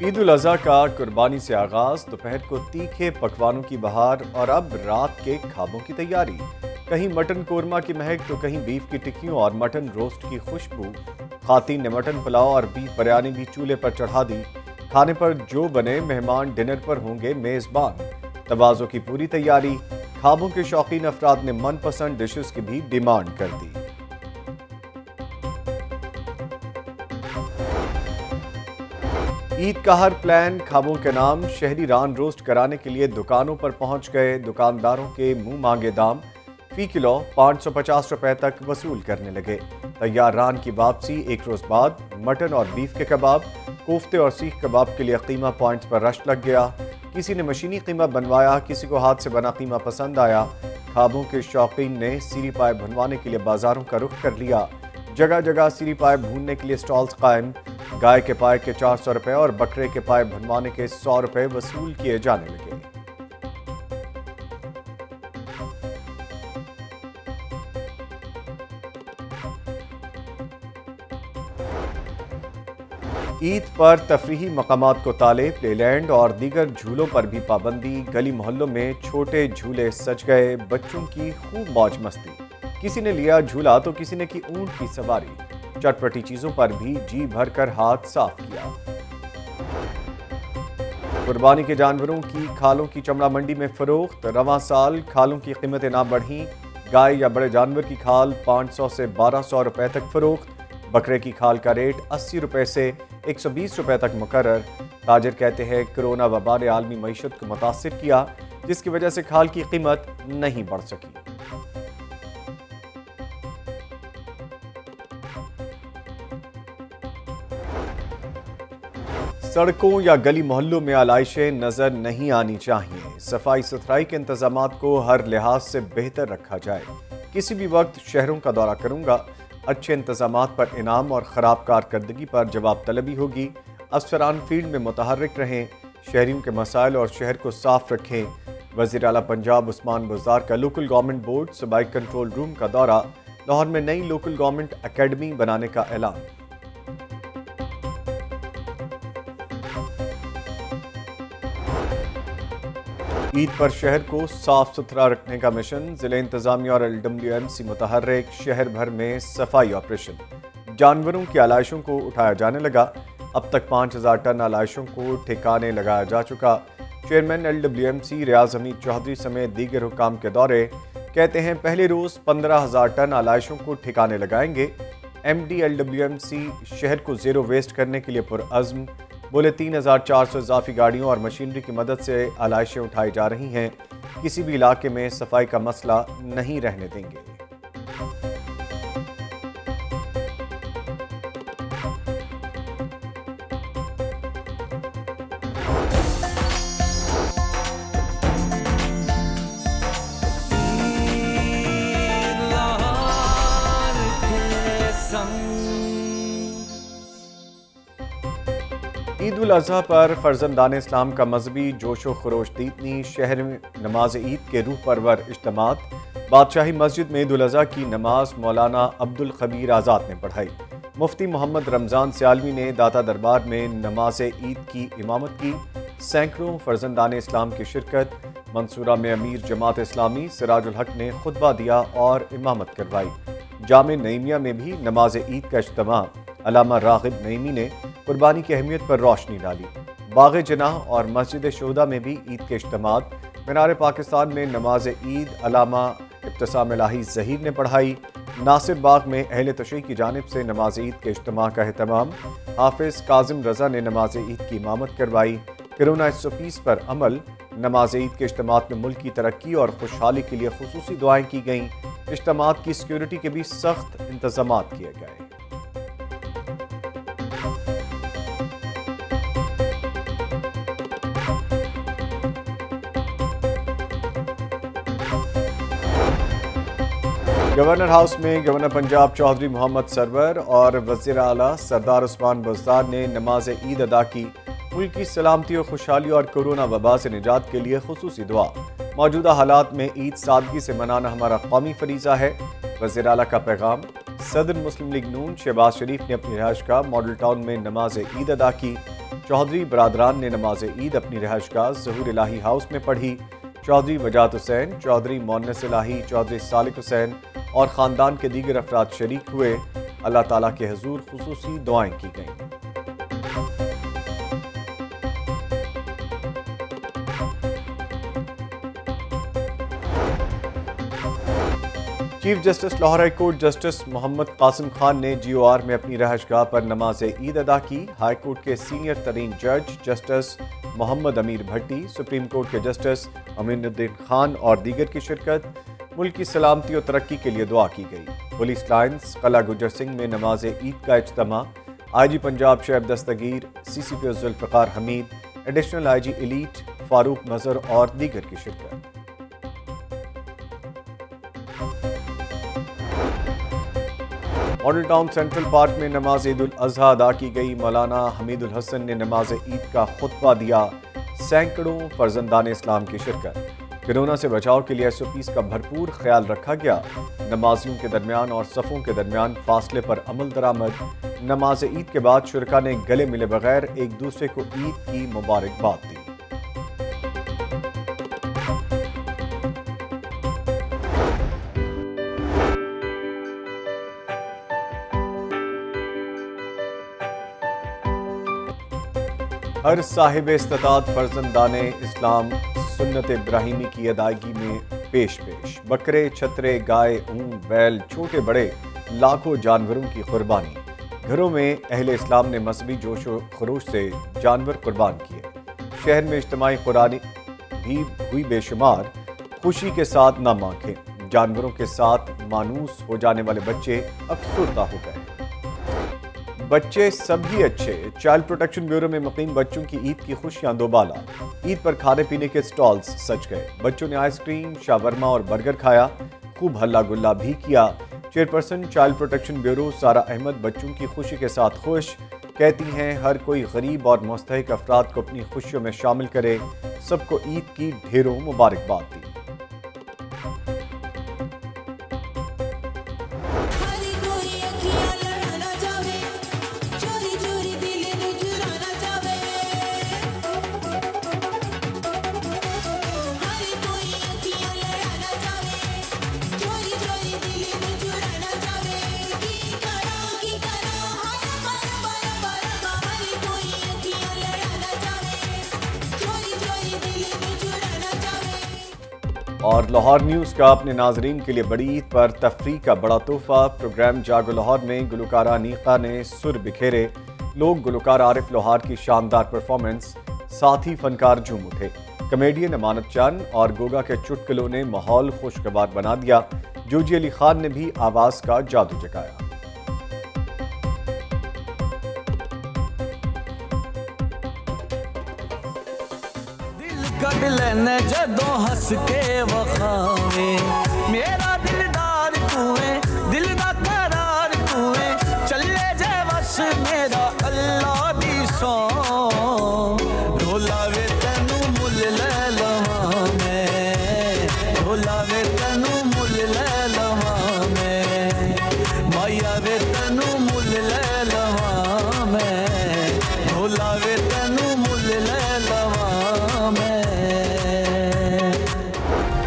ईद उल अज़हा का कुर्बानी से आगाज, दोपहर को तीखे पकवानों की बहार और अब रात के खाबों की तैयारी। कहीं मटन कोरमा की महक तो कहीं बीफ की टिक्कियों और मटन रोस्ट की खुशबू। खातीन ने मटन पुलाव और बीफ बिरयानी भी चूल्हे पर चढ़ा दी। खाने पर जो बने मेहमान डिनर पर होंगे मेजबान। तवाज़ो की पूरी तैयारी। खाबों के शौकीन अफराद ने मनपसंद डिशेस की भी डिमांड कर दी। ईद का हर प्लान खाबों के नाम। शहरी रान रोस्ट कराने के लिए दुकानों पर पहुंच गए। दुकानदारों के मुंह मांगे दाम। फी किलो 550 रुपए तक वसूल करने लगे। तैयार रान की वापसी एक रोज बाद। मटन और बीफ के कबाब, कोफ्ते और सीख कबाब के लिए कीमा पॉइंट्स पर रश लग गया। किसी ने मशीनी कीमा बनवाया, किसी को हाथ से बना कीमा पसंद आया। खाबों के शौकीन ने सीरी पाए भुनवाने के लिए बाजारों का रुख कर लिया। जगह जगह सीरी पाए भूनने के लिए स्टॉल्स कायम। गाय के पाए के 400 रुपए और बकरे के पाए भुनवाने के 100 रुपए वसूल किए जाने लगे। ईद पर तफरीही मकामात को ताले। प्लेलैंड और दीगर झूलों पर भी पाबंदी। गली मोहल्लों में छोटे झूले सज गए। बच्चों की खूब मौज मस्ती। किसी ने लिया झूला तो किसी ने की ऊंट की सवारी। चटपटी चीजों पर भी जी भरकर हाथ साफ किया। कुर्बानी के जानवरों की खालों की चमड़ा मंडी में फरोख्त। रवां साल खालों की कीमतें ना बढ़ी। गाय या बड़े जानवर की खाल 500 से 1200 रुपए तक फरोख्त। बकरे की खाल का रेट 80 रुपए से 120 रुपए तक मुकर्रर। ताजिर कहते हैं कोरोना वबा ने आलमी मईशत को मुतासिर किया, जिसकी वजह से खाल की कीमत नहीं बढ़ सकी। सड़कों या गली मोहल्लों में आलाइशें नजर नहीं आनी चाहिए। सफाई सुथराई के इंतजामात को हर लिहाज से बेहतर रखा जाए। किसी भी वक्त शहरों का दौरा करूंगा। अच्छे इंतजामात पर इनाम और ख़राब कारकर्दगी पर जवाब तलबी होगी। अफसरान फील्ड में मुतहर्रिक रहें। शहरियों के मसाइल और शहर को साफ रखें। वज़ीर आला पंजाब उस्मान बुज़दार का लोकल गवर्नमेंट बोर्ड सूबाई कंट्रोल रूम का दौरा। लाहौर में नई लोकल गवर्नमेंट अकेडमी बनाने का ऐलान। ईद पर शहर को साफ सुथरा रखने का मिशन। जिले इंतजामिया और LWMC मुतहर्रिक। शहर भर में सफाई ऑपरेशन। जानवरों की आलाइशों को उठाया जाने लगा। अब तक 5000 टन आलाइशों को ठिकाने लगाया जा चुका। चेयरमैन LWMC रियाज हमीद चौधरी समेत दीगर हुकाम के दौरे। कहते हैं पहले रोज 15000 टन आलाइशों को ठिकाने लगाएंगे। MD LWMC शहर को जीरो वेस्ट करने के लिए पुरअज़्म। बोले 3400 इजाफी गाड़ियों और मशीनरी की मदद से आलाइशें उठाई जा रही हैं। किसी भी इलाके में सफाई का मसला नहीं रहने देंगे। ईद उल अज़हा पर फर्जंदान इस्लाम का मजहबी जोशो खरोश दीदनी। शहर में नमाज ईद के रूह परवर इज्तिमात। बादशाही मस्जिद में ईद उल अज़हा की नमाज मौलाना अब्दुल खबीर आज़ाद ने पढ़ाई। मुफ्ती मोहम्मद रमज़ान सियालवी ने दाता दरबार में नमाज ईद की इमामत की। सैकड़ों फर्जंदान इस्लाम की शिरकत। मंसूरा में अमीर जमात इस्लामी सिराजुल हक ने खुतबा दिया और इमामत करवाई। जामे नईमिया में भी नमाज ईद का इज्तिमा। अलामा रागिब नईमी ने कुर्बानी की अहमियत पर रोशनी डाली। बाग़ जनाह और मस्जिद शोदा में भी ईद के इज्तिमात। मीनार पाकिस्तान में नमाज ईद अलामा इब्तिसाम इलाही ज़हीर ने पढ़ाई। नासिर बाग में अहले तशरीह की जानिब से नमाज ईद के इज्तिमा का एहतमाम। हाफिज़ काजिम रज़ा ने नमाज ईद की इमामत करवाई। कोरोना 120 पर अमल। नमाज ईद के इज्तिमात में मुल्क की तरक्की और खुशहाली के लिए खुसूसी दुआएं की गईं। इज्तिमात की सिक्योरिटी के भी सख्त इंतजामात किए गए। गवर्नर हाउस में गवर्नर पंजाब चौधरी मोहम्मद सरवर और वज़ीर आला सरदार उस्मान बुज़दार ने नमाज ईद अदा की। मुल्क की सलामती और खुशहाली और कोरोना वबा से निजात के लिए खुसूसी दुआ। मौजूदा हालात में ईद सादगी से मनाना हमारा कौमी फरीज़ा है। वज़ीर आला का पैगाम। सदर मुस्लिम लीग नून शहबाज शरीफ ने अपनी रिहाइश का मॉडल टाउन में नमाज ईद अदा की। चौधरी बरादरान ने नमाज ईद अपनी रहायशगाह ज़हूर इलाही हाउस में पढ़ी। चौधरी वजात हुसैन, चौधरी मोनस इलाही, चौधरी सालिक हुसैन और ख़ानदान के दीगर अफराद शरीक हुए। अल्लाह ताला के हुजूर खुसूसी दुआएं की गईं। Chief justice Lahore high court justice Mohammad Qasim Khan ने GOR में अपनी रहायशगाह पर नमाज ईद अदा की। हाई कोर्ट के सीनियर तरीन जज justice Mohammad Amir Bhatti, supreme court के जस्टिस अमीनुद्दीन खान और दीगर की शिरकत। मुल्क की सलामती और तरक्की के लिए दुआ की गई। पुलिस लाइन्स कला गुजर सिंह में नमाज ईद का इज्तिमा। IG Punjab Shoaib Dastgir, CCP Zulfiqar Hamid, additional IG elite Farooq Mazhar और दीगर की शिरकत। मॉडल टाउन सेंट्रल पार्क में नमाज ईद उल अज़हा अदा की गई। मौलाना हमीदुल हसन ने नमाज ईद का खुतबा दिया। सैकड़ों फर्जंदान इस्लाम की शिरकत। कोरोना से बचाव के लिए SOPs का भरपूर ख्याल रखा गया। नमाजियों के दरमियान और सफ़ों के दरमियान फासले पर अमल दरामद। नमाज ईद के बाद शुरका ने गले मिले बगैर एक दूसरे को ईद की मुबारकबाद दी। हर साहिब इस्तिताअत फर्जंदाने इस्लाम सुन्नत इब्राहिमी की अदायगी में पेश बकरे, छतरे, गाय, ऊँट, बैल, छोटे बड़े लाखों जानवरों की कुर्बानी। घरों में अहले इस्लाम ने मजहबी जोशो खरोश से जानवर कुर्बान किए। शहर में इज्तिमाई कुरानी भी हुई बेशुमार। खुशी के साथ ना आंखें। जानवरों के साथ मानूस हो जाने वाले बच्चे अफसुर्दा हो गए। बच्चे सभी अच्छे। चाइल्ड प्रोटेक्शन ब्यूरो में मुकीम बच्चों की ईद की खुशियां दोबाला। ईद पर खाने पीने के स्टॉल्स सज गए। बच्चों ने आइसक्रीम, शावरमा और बर्गर खाया। खूब हल्ला गुल्ला भी किया। चेयरपर्सन चाइल्ड प्रोटेक्शन ब्यूरो सारा अहमद बच्चों की खुशी के साथ खुश। कहती हैं हर कोई गरीब और मुस्तहिक अफराद को अपनी खुशियों में शामिल करे। सबको ईद की ढेरों मुबारकबाद दी। और लाहौर न्यूज़ का अपने नाजरीन के लिए बड़ी ईद पर तफरीह का बड़ा तोहफा। प्रोग्राम जागो लाहौर में गुलकारा अनीका ने सुर बिखेरे। लोग गुलकार आरिफ लोहार की शानदार परफॉर्मेंस, साथ ही फनकार झूम उठे। कमेडियन अमानत चंद और गोगा के चुटकुलों ने माहौल खुशगवार बना दिया। जोजी अली खान ने भी आवाज़ का जादू जगाया। कट लेने जदों हंस के वखावे, मेरा दिलदार तू है, दिल दा करार तू है, चले जे बस मेरा अल्लाह दी सौ।